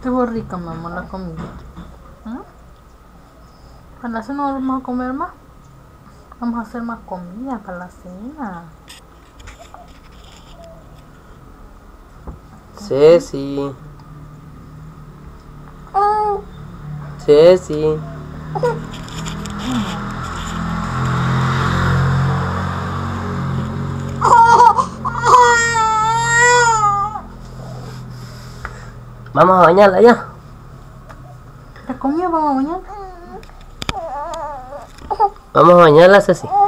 Estuvo rica, mi amor, la comida. ¿Mm? Para la cena vamos a comer más. Vamos a hacer más comida para la cena. Ceci. Ceci. Vamos a bañarla ya. ¿La comida vamos a bañar? Vamos a bañarla, Ceci.